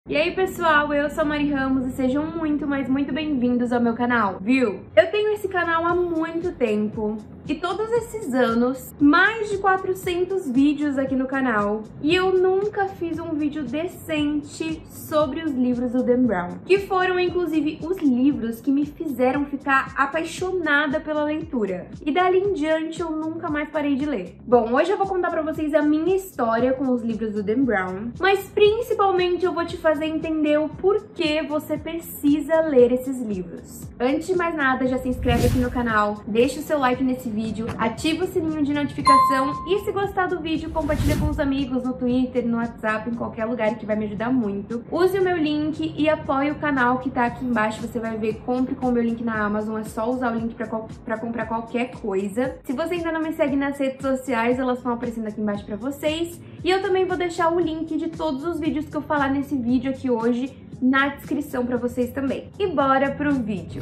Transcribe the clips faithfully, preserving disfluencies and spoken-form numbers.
E aí pessoal, eu sou a Mari Ramos e sejam muito, mas muito bem-vindos ao meu canal, viu? Eu tenho esse canal há muito tempo e todos esses anos, mais de quatrocentos vídeos aqui no canal, e eu nunca fiz um vídeo decente sobre os livros do Dan Brown, que foram inclusive os livros que me fizeram ficar apaixonada pela leitura. E dali em diante eu nunca mais parei de ler. Bom, hoje eu vou contar pra vocês a minha história com os livros do Dan Brown, mas principalmente eu vou te fazer entender o porquê você precisa ler esses livros. Antes de mais nada, já se inscreve aqui no canal, deixa o seu like nesse vídeo, ativa o sininho de notificação e se gostar do vídeo, compartilha com os amigos no Twitter, no WhatsApp, em qualquer lugar que vai me ajudar muito. Use o meu link e apoie o canal que tá aqui embaixo, você vai ver, compre com o meu link na Amazon, é só usar o link pra, pra comprar qualquer coisa. Se você ainda não me segue nas redes sociais, elas estão aparecendo aqui embaixo pra vocês. E eu também vou deixar o link de todos os vídeos que eu falar nesse vídeo aqui hoje na descrição pra vocês também. E bora pro vídeo!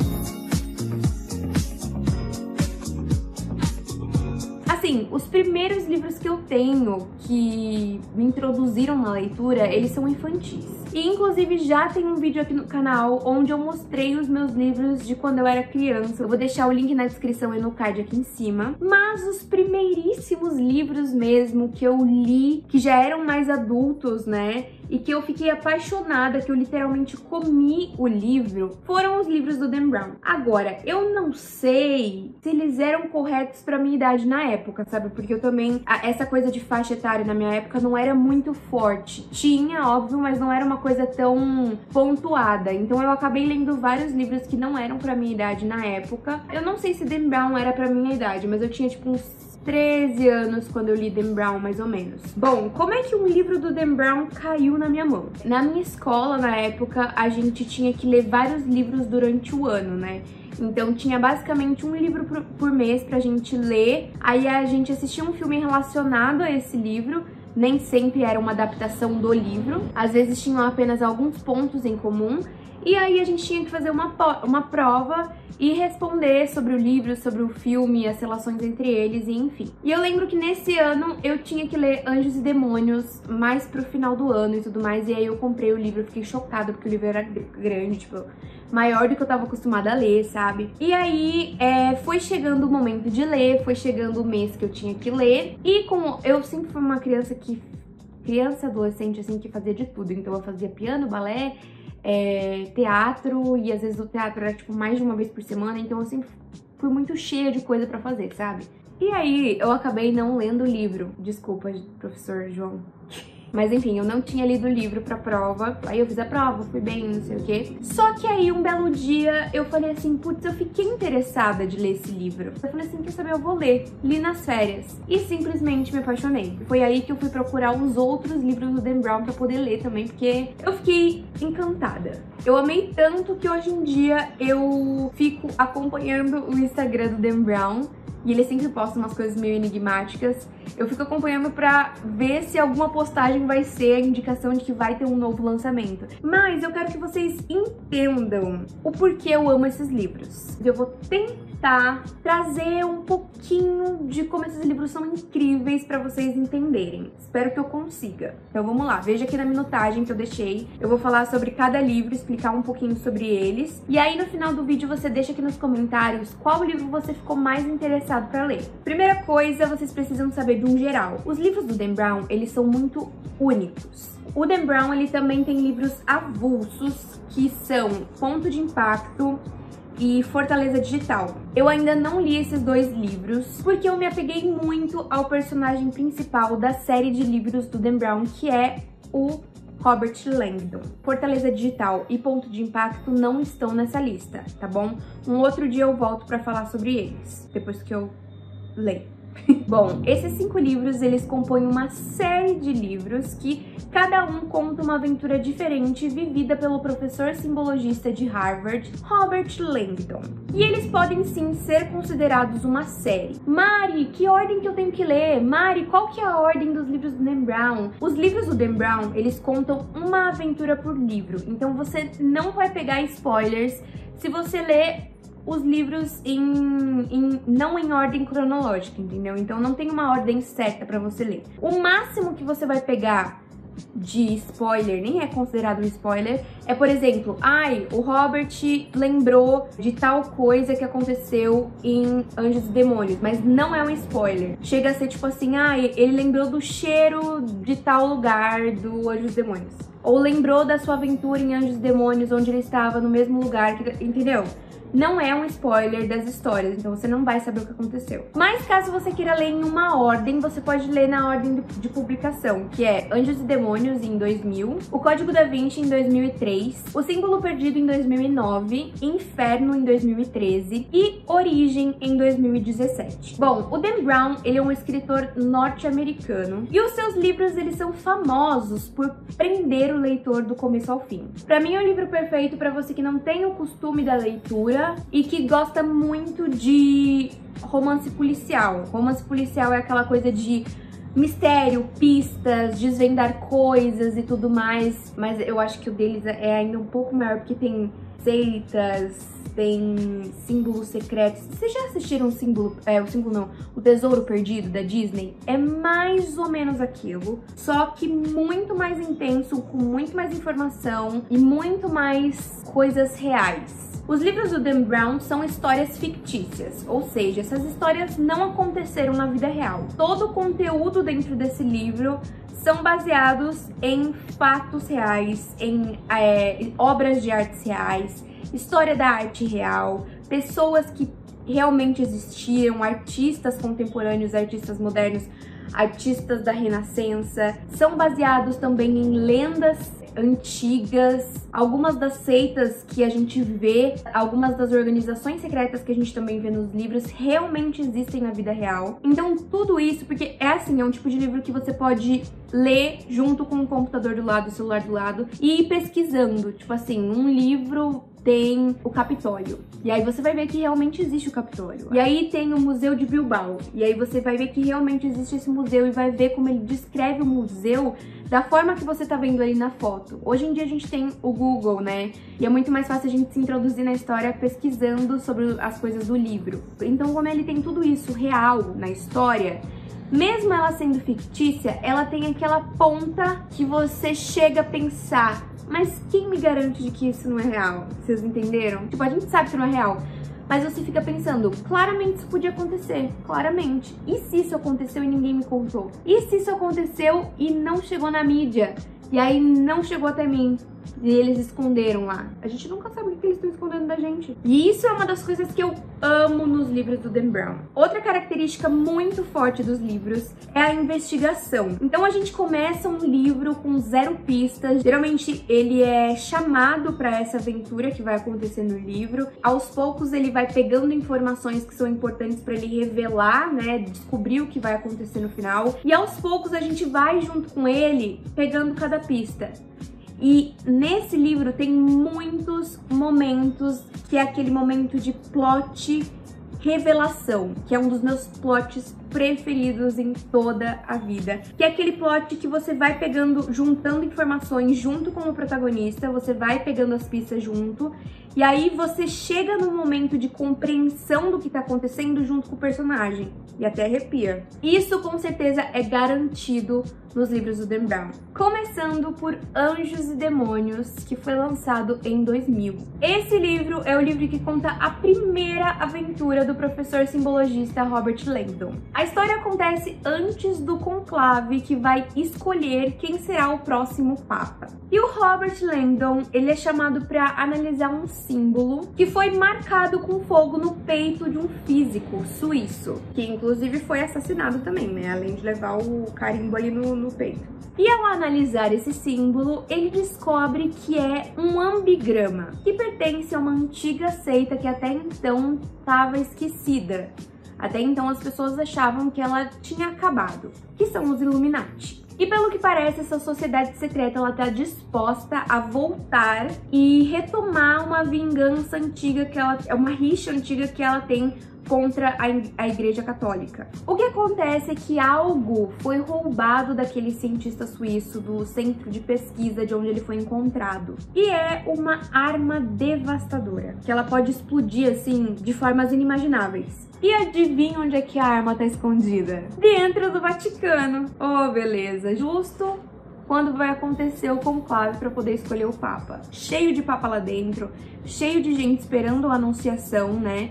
Assim, os primeiros livros que eu tenho que me introduziram na leitura, eles são infantis. E inclusive já tem um vídeo aqui no canal onde eu mostrei os meus livros de quando eu era criança. Eu vou deixar o link na descrição e no card aqui em cima. Mas os primeiríssimos livros mesmo que eu li, que já eram mais adultos, né? E que eu fiquei apaixonada, que eu literalmente comi o livro, foram os livros do Dan Brown. Agora, eu não sei se eles eram corretos pra minha idade na época, sabe? Porque eu também, essa coisa de faixa etária na minha época não era muito forte. Tinha, óbvio, mas não era uma coisa tão pontuada. Então eu acabei lendo vários livros que não eram pra minha idade na época. Eu não sei se Dan Brown era pra minha idade, mas eu tinha tipo uns treze anos quando eu li Dan Brown, mais ou menos. Bom, como é que um livro do Dan Brown caiu na minha mão? Na minha escola, na época, a gente tinha que ler vários livros durante o ano, né? Então tinha basicamente um livro por, por mês pra gente ler, aí a gente assistia um filme relacionado a esse livro, nem sempre era uma adaptação do livro, às vezes tinham apenas alguns pontos em comum, e aí a gente tinha que fazer uma, uma prova e responder sobre o livro, sobre o filme, as relações entre eles, e enfim. E eu lembro que nesse ano eu tinha que ler Anjos e Demônios mais pro final do ano e tudo mais, e aí eu comprei o livro, eu fiquei chocada porque o livro era grande, tipo, maior do que eu tava acostumada a ler, sabe? E aí é, foi chegando o momento de ler, foi chegando o mês que eu tinha que ler, e como eu sempre fui uma criança que, criança, adolescente, assim, que fazia de tudo, então eu fazia piano, balé, É, teatro, e às vezes o teatro era tipo mais de uma vez por semana, então eu sempre fui muito cheia de coisa pra fazer, sabe? E aí eu acabei não lendo o livro, desculpa, professor João. Mas enfim, eu não tinha lido o livro pra prova, aí eu fiz a prova, fui bem, não sei o quê. Só que aí um belo dia eu falei assim, putz, eu fiquei interessada de ler esse livro. Eu falei assim, quer saber, eu vou ler. Li nas férias e simplesmente me apaixonei. Foi aí que eu fui procurar os outros livros do Dan Brown pra poder ler também, porque eu fiquei encantada. Eu amei tanto que hoje em dia eu fico acompanhando o Instagram do Dan Brown, e ele sempre posta umas coisas meio enigmáticas. Eu fico acompanhando pra ver se alguma postagem vai ser a indicação de que vai ter um novo lançamento. Mas eu quero que vocês entendam o porquê eu amo esses livros. Eu vou tentar trazer um pouquinho de como esses livros são incríveis pra vocês entenderem. Espero que eu consiga. Então vamos lá, veja aqui na minutagem que eu deixei. Eu vou falar sobre cada livro, explicar um pouquinho sobre eles. E aí no final do vídeo você deixa aqui nos comentários qual livro você ficou mais interessado pra ler. Primeira coisa, vocês precisam saber de um geral. Os livros do Dan Brown, eles são muito únicos. O Dan Brown, ele também tem livros avulsos, que são Ponto de Impacto e Fortaleza Digital. Eu ainda não li esses dois livros, porque eu me apeguei muito ao personagem principal da série de livros do Dan Brown, que é o Robert Langdon. Fortaleza Digital e Ponto de Impacto não estão nessa lista, tá bom? Um outro dia eu volto pra falar sobre eles, depois que eu ler. Bom, esses cinco livros, eles compõem uma série de livros que cada um conta uma aventura diferente vivida pelo professor simbologista de Harvard, Robert Langdon. E eles podem sim ser considerados uma série. Mari, que ordem que eu tenho que ler? Mari, qual que é a ordem dos livros do Dan Brown? Os livros do Dan Brown, eles contam uma aventura por livro, então você não vai pegar spoilers se você ler os livros em, em, não em ordem cronológica, entendeu? Então não tem uma ordem certa pra você ler. O máximo que você vai pegar de spoiler, nem é considerado um spoiler, é, por exemplo, ai, o Robert lembrou de tal coisa que aconteceu em Anjos e Demônios, mas não é um spoiler. Chega a ser tipo assim, ai, ele lembrou do cheiro de tal lugar do Anjos e Demônios. Ou lembrou da sua aventura em Anjos e Demônios, onde ele estava no mesmo lugar, que, entendeu? Não é um spoiler das histórias, então você não vai saber o que aconteceu. Mas caso você queira ler em uma ordem, você pode ler na ordem de publicação, que é Anjos e Demônios em dois mil, O Código da Vinci em dois mil e três, O Símbolo Perdido em dois mil e nove, Inferno em dois mil e treze e Origem em dois mil e dezessete. Bom, o Dan Brown, ele é um escritor norte-americano e os seus livros, eles são famosos por prender o leitor do começo ao fim. Pra mim é o livro perfeito pra você que não tem o costume da leitura e que gosta muito de romance policial. Romance policial é aquela coisa de mistério, pistas, desvendar coisas e tudo mais, mas eu acho que o deles é ainda um pouco maior, porque tem seitas, tem símbolos secretos. Vocês já assistiram o símbolo, é, o símbolo não, o Tesouro Perdido da Disney? É mais ou menos aquilo, só que muito mais intenso, com muito mais informação e muito mais coisas reais. Os livros do Dan Brown são histórias fictícias, ou seja, essas histórias não aconteceram na vida real. Todo o conteúdo dentro desse livro são baseados em fatos reais, em é, obras de artes reais, história da arte real, pessoas que realmente existiram, artistas contemporâneos, artistas modernos, artistas da Renascença. São baseados também em lendas antigas, algumas das seitas que a gente vê, algumas das organizações secretas que a gente também vê nos livros realmente existem na vida real. Então tudo isso, porque é assim, é um tipo de livro que você pode ler junto com o computador do lado, o celular do lado e ir pesquisando, tipo assim, um livro tem o Capitólio. E aí você vai ver que realmente existe o Capitólio. E aí tem o Museu de Bilbao. E aí você vai ver que realmente existe esse museu e vai ver como ele descreve o museu da forma que você tá vendo ali na foto. Hoje em dia a gente tem o Google, né? E é muito mais fácil a gente se introduzir na história pesquisando sobre as coisas do livro. Então, como ele tem tudo isso real na história, mesmo ela sendo fictícia, ela tem aquela ponta que você chega a pensar, mas quem me garante de que isso não é real? Vocês entenderam? Tipo, a gente sabe que não é real, mas você fica pensando, claramente isso podia acontecer, claramente. E se isso aconteceu e ninguém me contou? E se isso aconteceu e não chegou na mídia? E aí não chegou até mim? E eles esconderam lá. A gente nunca sabe o que eles estão escondendo da gente. E isso é uma das coisas que eu amo nos livros do Dan Brown. Outra característica muito forte dos livros é a investigação. Então a gente começa um livro com zero pistas. Geralmente ele é chamado para essa aventura que vai acontecer no livro. Aos poucos ele vai pegando informações que são importantes para ele revelar, né, descobrir o que vai acontecer no final. E aos poucos a gente vai junto com ele pegando cada pista. E nesse livro tem muitos momentos que é aquele momento de plot revelação, que é um dos meus plots preferidos em toda a vida. Que é aquele plot que você vai pegando, juntando informações junto com o protagonista, você vai pegando as pistas junto, e aí você chega no momento de compreensão do que tá acontecendo junto com o personagem. E até arrepia. Isso com certeza é garantido nos livros do Dan Brown. Começando por Anjos e Demônios, que foi lançado em dois mil. Esse livro é o livro que conta a primeira aventura do professor simbologista Robert Langdon. A história acontece antes do conclave que vai escolher quem será o próximo papa. E o Robert Langdon, ele é chamado para analisar um símbolo que foi marcado com fogo no peito de um físico suíço, que inclusive foi assassinado também, né? Além de levar o carimbo ali no, no peito. E ao analisar esse símbolo, ele descobre que é um ambigrama, que pertence a uma antiga seita que até então estava esquecida. Até então as pessoas achavam que ela tinha acabado, que são os Illuminati. E pelo que parece, essa sociedade secreta ela está disposta a voltar e retomar uma vingança antiga, que ela é uma rixa antiga que ela tem contra a, a Igreja Católica. O que acontece é que algo foi roubado daquele cientista suíço do centro de pesquisa de onde ele foi encontrado. E é uma arma devastadora, que ela pode explodir assim de formas inimagináveis. E adivinha onde é que a arma tá escondida? Dentro do Vaticano. Oh, beleza. Justo quando vai acontecer o conclave para poder escolher o Papa. Cheio de Papa lá dentro, cheio de gente esperando a anunciação, né?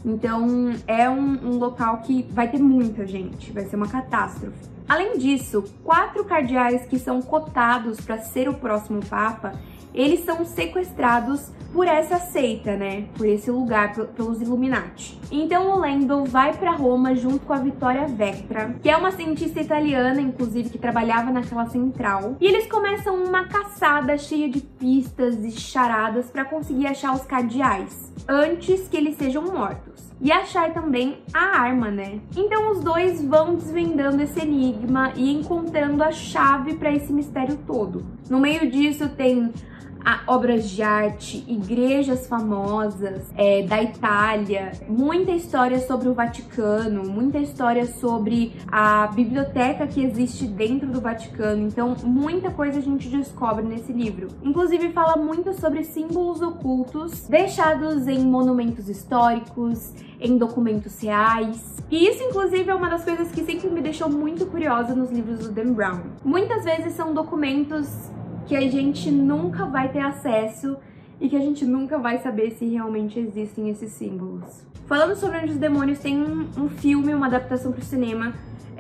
Então é um, um local que vai ter muita gente, vai ser uma catástrofe. Além disso, quatro cardeais que são cotados para ser o próximo Papa, eles são sequestrados por essa seita, né? Por esse lugar, pelos Illuminati. Então o Lando vai para Roma junto com a Vittoria Vectra, que é uma cientista italiana, inclusive, que trabalhava naquela central. E eles começam uma caçada cheia de pistas e charadas para conseguir achar os cardeais, antes que eles sejam mortos. E achar também a arma, né? Então os dois vão desvendando esse enigma e encontrando a chave para esse mistério todo. No meio disso tem a obras de arte, igrejas famosas é, da Itália, muita história sobre o Vaticano, muita história sobre a biblioteca que existe dentro do Vaticano. Então muita coisa a gente descobre nesse livro. Inclusive fala muito sobre símbolos ocultos deixados em monumentos históricos, em documentos reais. E isso, inclusive, é uma das coisas que sempre me deixou muito curiosa nos livros do Dan Brown. Muitas vezes são documentos que a gente nunca vai ter acesso e que a gente nunca vai saber se realmente existem esses símbolos. Falando sobre Anjos e Demônios, tem um, um filme, uma adaptação para o cinema,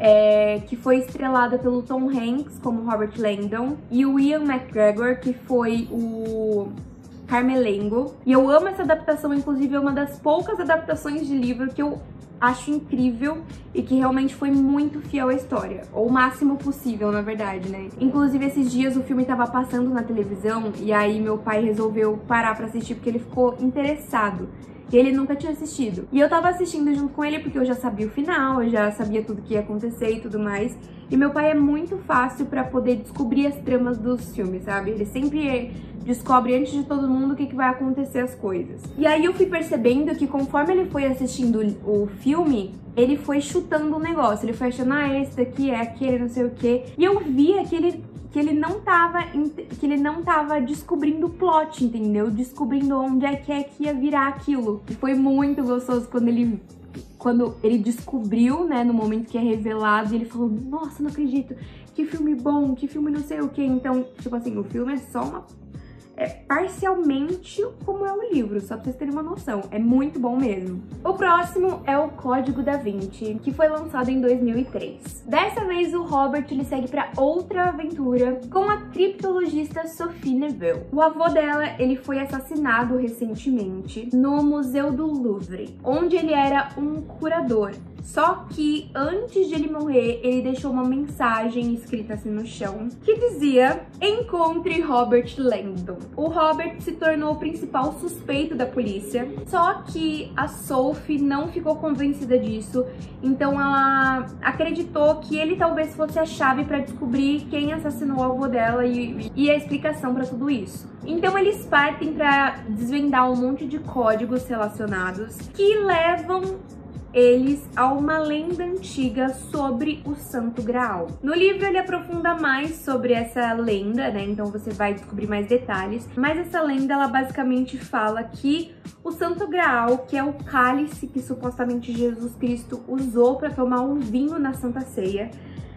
é, que foi estrelada pelo Tom Hanks como Robert Langdon e o Ian McGregor, que foi o Carmelengo. E eu amo essa adaptação, inclusive é uma das poucas adaptações de livro que eu acho incrível e que realmente foi muito fiel à história, ou o máximo possível, na verdade, né? Inclusive, esses dias o filme tava passando na televisão e aí meu pai resolveu parar pra assistir porque ele ficou interessado. E ele nunca tinha assistido. E eu tava assistindo junto com ele porque eu já sabia o final, eu já sabia tudo que ia acontecer e tudo mais. E meu pai é muito fácil pra poder descobrir as tramas dos filmes, sabe? Ele sempre descobre antes de todo mundo o que, que vai acontecer as coisas. E aí eu fui percebendo que conforme ele foi assistindo o filme, ele foi chutando o negócio. Ele foi achando, ah, esse daqui é aquele, não sei o quê. E eu via que ele... que ele não tava, que ele não tava descobrindo o plot, entendeu? Descobrindo onde é que é que ia virar aquilo. E foi muito gostoso quando ele, quando ele descobriu, né, no momento que é revelado, e ele falou, nossa, não acredito, que filme bom, que filme não sei o que. Então, tipo assim, o filme é só uma... é parcialmente como é o livro, só pra vocês terem uma noção. É muito bom mesmo. O próximo é o Código da Vinci, que foi lançado em dois mil e três. Dessa vez, o Robert ele segue pra outra aventura com a criptologista Sophie Neville. O avô dela ele foi assassinado recentemente no Museu do Louvre, onde ele era um curador. Só que antes de ele morrer, ele deixou uma mensagem escrita assim no chão que dizia: encontre Robert Langdon. O Robert se tornou o principal suspeito da polícia, só que a Sophie não ficou convencida disso, então ela acreditou que ele talvez fosse a chave para descobrir quem assassinou o avô dela e, e a explicação para tudo isso. Então eles partem para desvendar um monte de códigos relacionados que levam eles a uma lenda antiga sobre o Santo Graal. No livro ele aprofunda mais sobre essa lenda, né? Então você vai descobrir mais detalhes. Mas essa lenda, ela basicamente fala que o Santo Graal, que é o cálice que supostamente Jesus Cristo usou para tomar um vinho na Santa Ceia,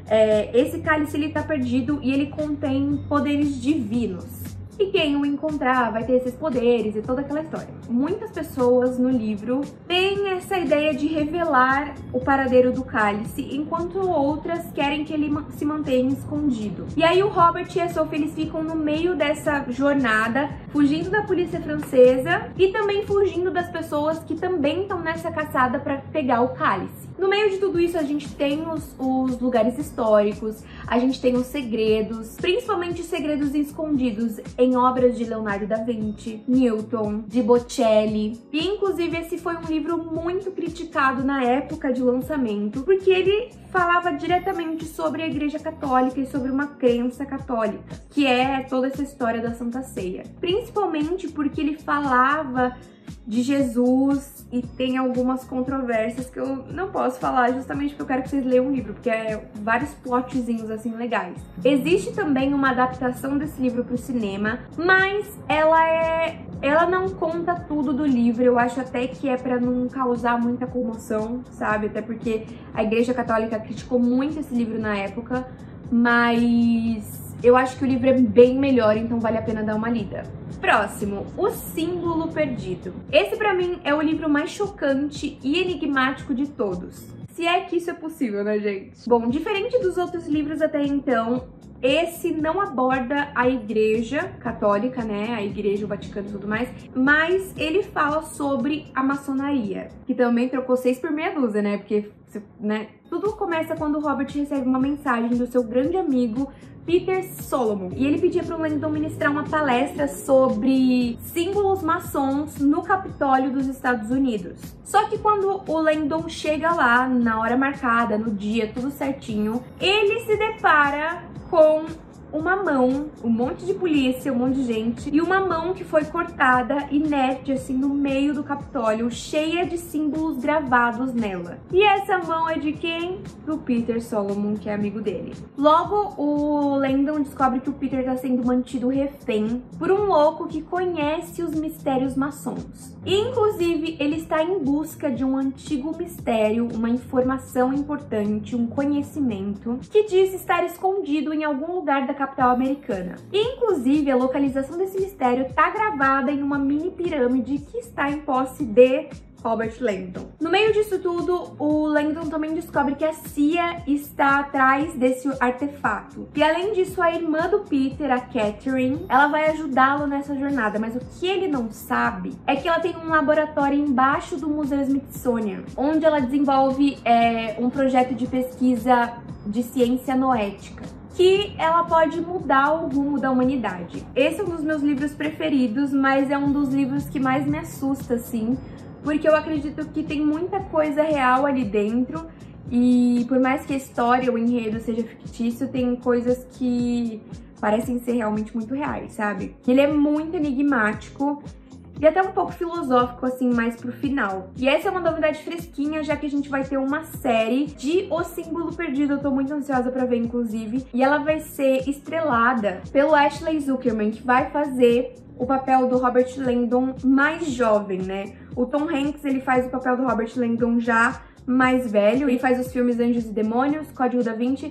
é, esse cálice ele tá perdido e ele contém poderes divinos. E quem o encontrar vai ter esses poderes e toda aquela história. Muitas pessoas no livro têm essa ideia de revelar o paradeiro do cálice, enquanto outras querem que ele se mantenha escondido. E aí o Robert e a Sophie eles ficam no meio dessa jornada, fugindo da polícia francesa e também fugindo das pessoas que também estão nessa caçada para pegar o cálice. No meio de tudo isso a gente tem os, os lugares históricos, a gente tem os segredos, principalmente segredos escondidos em obras de Leonardo da Vinci, Newton, de Botticelli. E inclusive esse foi um livro muito criticado na época de lançamento, porque ele falava diretamente sobre a Igreja Católica e sobre uma crença católica, que é toda essa história da Santa Ceia. Principalmente porque ele falava de Jesus e tem algumas controvérsias que eu não posso falar justamente porque eu quero que vocês leiam o livro, porque é vários plotzinhos assim legais. Existe também uma adaptação desse livro para o cinema, mas ela é ela não conta tudo do livro. Eu acho até que é para não causar muita comoção, sabe? Até porque a Igreja Católica criticou muito esse livro na época, mas eu acho que o livro é bem melhor, então vale a pena dar uma lida. Próximo, O Símbolo Perdido. Esse pra mim é o livro mais chocante e enigmático de todos. Se é que isso é possível, né, gente? Bom, diferente dos outros livros até então, esse não aborda a Igreja Católica, né, a Igreja, o Vaticano e tudo mais, mas ele fala sobre a maçonaria, que também trocou seis por meia dúzia, né, porque, né, tudo começa quando o Robert recebe uma mensagem do seu grande amigo Peter Solomon, e ele pedia para o Langdon ministrar uma palestra sobre símbolos maçons no Capitólio dos Estados Unidos. Só que quando o Langdon chega lá, na hora marcada, no dia, tudo certinho, ele se depara com uma mão, um monte de polícia, um monte de gente, e uma mão que foi cortada inerte, assim, no meio do Capitólio, cheia de símbolos gravados nela. E essa mão é de quem? Do Peter Solomon, que é amigo dele. Logo, o Langdon descobre que o Peter está sendo mantido refém por um louco que conhece os mistérios maçons. E, inclusive, ele está em busca de um antigo mistério, uma informação importante, um conhecimento, que diz estar escondido em algum lugar da capital americana. E, inclusive, a localização desse mistério está gravada em uma mini pirâmide que está em posse de Robert Langdon. No meio disso tudo, o Langdon também descobre que a C I A está atrás desse artefato. E além disso, a irmã do Peter, a Catherine, ela vai ajudá-lo nessa jornada, mas o que ele não sabe é que ela tem um laboratório embaixo do Museu Smithsonian, onde ela desenvolve é, um projeto de pesquisa de ciência noética, que ela pode mudar o rumo da humanidade. Esse é um dos meus livros preferidos, mas é um dos livros que mais me assusta, assim, porque eu acredito que tem muita coisa real ali dentro, e por mais que a história, o enredo seja fictício, tem coisas que parecem ser realmente muito reais, sabe? Ele é muito enigmático e até um pouco filosófico, assim, mais pro final. E essa é uma novidade fresquinha, já que a gente vai ter uma série de O Símbolo Perdido. Eu tô muito ansiosa pra ver, inclusive. E ela vai ser estrelada pelo Ashley Zuckerman, que vai fazer o papel do Robert Langdon mais jovem, né? O Tom Hanks, ele faz o papel do Robert Langdon já mais velho. Ele faz os filmes Anjos e Demônios, Código da Vinci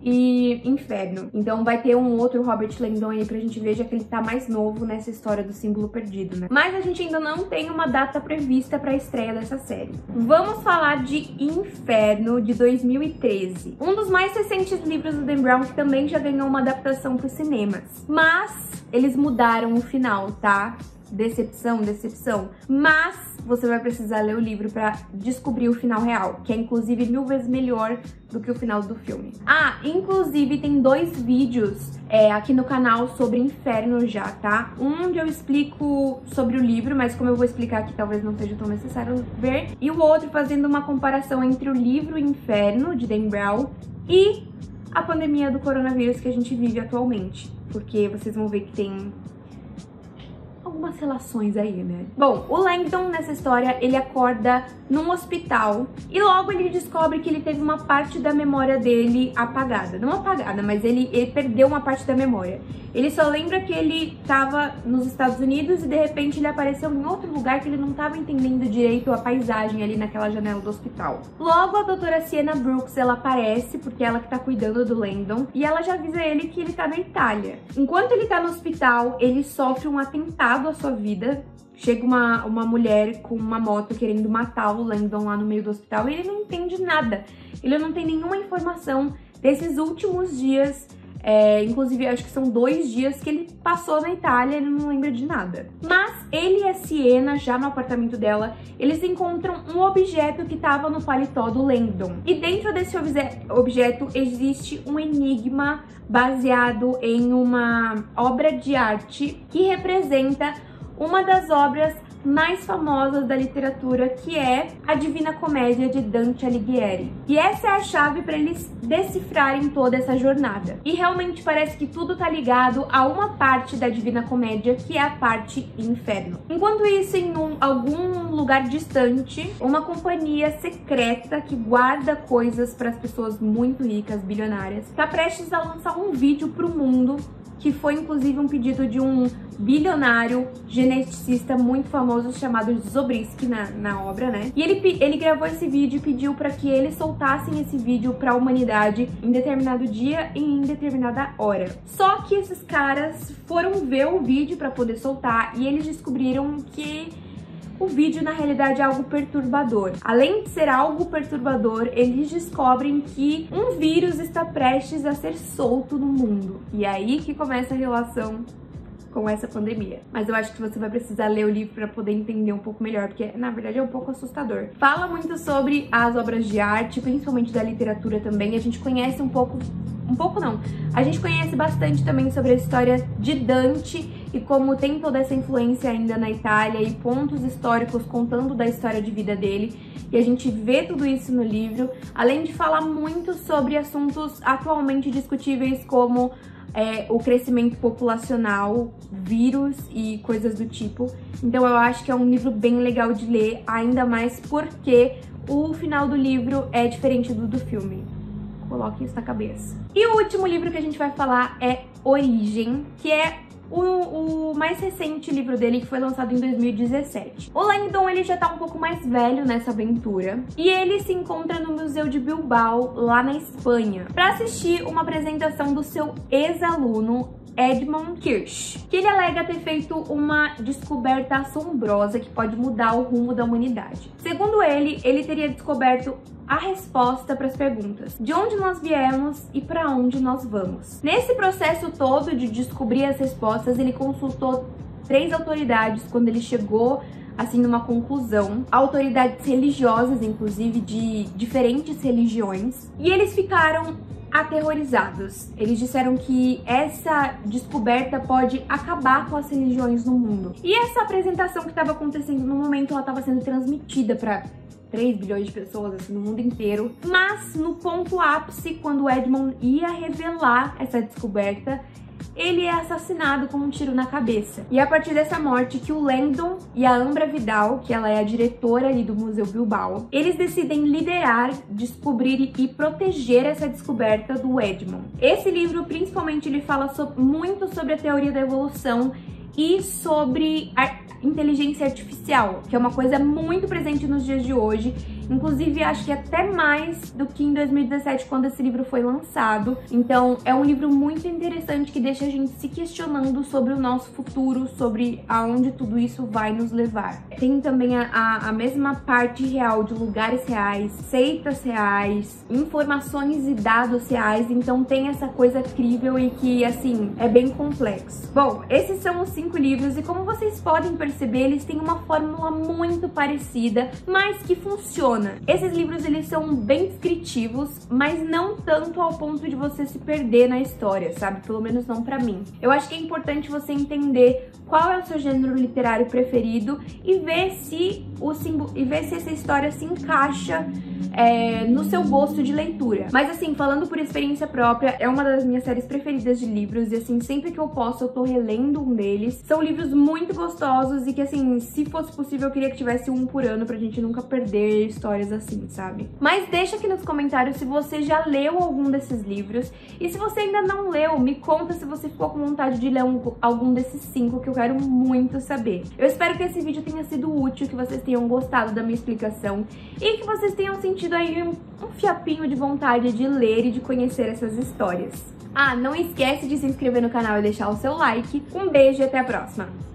e Inferno. Então vai ter um outro Robert Langdon aí pra gente ver, já que ele tá mais novo nessa história do símbolo perdido, né? Mas a gente ainda não tem uma data prevista pra estreia dessa série. Vamos falar de Inferno, de dois mil e treze. Um dos mais recentes livros do Dan Brown, que também já ganhou uma adaptação pros cinemas. Mas eles mudaram o final, tá? Decepção, decepção. Mas você vai precisar ler o livro pra descobrir o final real, que é inclusive mil vezes melhor do que o final do filme. Ah, inclusive tem dois vídeos é, aqui no canal sobre Inferno já, tá? Um onde eu explico sobre o livro, mas como eu vou explicar aqui, talvez não seja tão necessário ver. E o outro fazendo uma comparação entre o livro Inferno, de Dan Brown, e a pandemia do coronavírus que a gente vive atualmente. Porque vocês vão ver que tem algumas relações aí, né? Bom, o Langdon nessa história, ele acorda num hospital e logo ele descobre que ele teve uma parte da memória dele apagada. Não apagada, mas ele, ele perdeu uma parte da memória. Ele só lembra que ele tava nos Estados Unidos e de repente ele apareceu em outro lugar que ele não tava entendendo direito a paisagem ali naquela janela do hospital. Logo a doutora Sienna Brooks, ela aparece, porque é ela que tá cuidando do Langdon, e ela já avisa ele que ele tá na Itália. Enquanto ele tá no hospital, ele sofre um atentado à sua vida. Chega uma, uma mulher com uma moto querendo matar o Langdon lá no meio do hospital e ele não entende nada. Ele não tem nenhuma informação desses últimos dias. É, inclusive, acho que são dois dias que ele passou na Itália, ele não lembra de nada. Mas ele e a Sienna, já no apartamento dela, eles encontram um objeto que estava no paletó do Langdon. E dentro desse objeto existe um enigma baseado em uma obra de arte que representa uma das obras mais famosas da literatura, que é a Divina Comédia de Dante Alighieri. E essa é a chave para eles decifrarem toda essa jornada. E realmente parece que tudo tá ligado a uma parte da Divina Comédia, que é a parte Inferno. Enquanto isso, em um, algum lugar distante, uma companhia secreta que guarda coisas para as pessoas muito ricas, bilionárias, tá prestes a lançar um vídeo pro mundo que foi inclusive um pedido de um bilionário geneticista muito famoso chamado Zobriski na, na obra, né? E ele, ele gravou esse vídeo e pediu para que eles soltassem esse vídeo para a humanidade em determinado dia e em determinada hora. Só que esses caras foram ver o vídeo para poder soltar e eles descobriram que o vídeo, na realidade, é algo perturbador. Além de ser algo perturbador, eles descobrem que um vírus está prestes a ser solto no mundo. E é aí que começa a relação com essa pandemia. Mas eu acho que você vai precisar ler o livro para poder entender um pouco melhor, porque, na verdade, é um pouco assustador. Fala muito sobre as obras de arte, principalmente da literatura também. A gente conhece um pouco... Um pouco não. A gente conhece bastante também sobre a história de Dante e como tem toda essa influência ainda na Itália e pontos históricos contando da história de vida dele. E a gente vê tudo isso no livro, além de falar muito sobre assuntos atualmente discutíveis como é, o crescimento populacional, vírus e coisas do tipo. Então eu acho que é um livro bem legal de ler, ainda mais porque o final do livro é diferente do do filme. Coloque isso na cabeça. E o último livro que a gente vai falar é Origem, que é o, o mais recente livro dele, que foi lançado em dois mil e dezessete. O Langdon, ele já tá um pouco mais velho nessa aventura, e ele se encontra no Museu de Bilbao, lá na Espanha, para assistir uma apresentação do seu ex-aluno Edmund Kirsch, que ele alega ter feito uma descoberta assombrosa que pode mudar o rumo da humanidade. Segundo ele, ele teria descoberto a resposta para as perguntas: de onde nós viemos e para onde nós vamos. Nesse processo todo de descobrir as respostas, ele consultou três autoridades quando ele chegou assim numa conclusão, autoridades religiosas, inclusive de diferentes religiões, e eles ficaram aterrorizados. Eles disseram que essa descoberta pode acabar com as religiões no mundo. E essa apresentação que estava acontecendo no momento, ela estava sendo transmitida para três bilhões de pessoas assim, no mundo inteiro. Mas no ponto ápice, quando o Edmund ia revelar essa descoberta, ele é assassinado com um tiro na cabeça. E é a partir dessa morte que o Langdon e a Ambra Vidal, que ela é a diretora ali do Museu Bilbao, eles decidem liderar, descobrir e proteger essa descoberta do Edmund. Esse livro, principalmente, ele fala so- muito sobre a teoria da evolução e sobre a inteligência artificial, que é uma coisa muito presente nos dias de hoje. Inclusive, acho que até mais do que em dois mil e dezessete, quando esse livro foi lançado. Então, é um livro muito interessante que deixa a gente se questionando sobre o nosso futuro, sobre aonde tudo isso vai nos levar. Tem também a, a, a mesma parte real de lugares reais, seitas reais, informações e dados reais. Então, tem essa coisa incrível e que, assim, é bem complexo. Bom, esses são os cinco livros e, como vocês podem perceber, eles têm uma fórmula muito parecida, mas que funciona. Esses livros, eles são bem descritivos, mas não tanto ao ponto de você se perder na história, sabe? Pelo menos não pra mim. Eu acho que é importante você entender qual é o seu gênero literário preferido e ver se, o e ver se essa história se encaixa é, no seu gosto de leitura. Mas assim, falando por experiência própria, é uma das minhas séries preferidas de livros e assim, sempre que eu posso eu tô relendo um deles. São livros muito gostosos e que assim, se fosse possível eu queria que tivesse um por ano pra gente nunca perder histórias assim, sabe? Mas deixa aqui nos comentários se você já leu algum desses livros e se você ainda não leu, me conta se você ficou com vontade de ler um, algum desses cinco, que eu quero muito saber. Eu espero que esse vídeo tenha sido útil, que vocês tenham gostado da minha explicação e que vocês tenham sentido aí um, um fiapinho de vontade de ler e de conhecer essas histórias. Ah, não esquece de se inscrever no canal e deixar o seu like. Um beijo e até a próxima!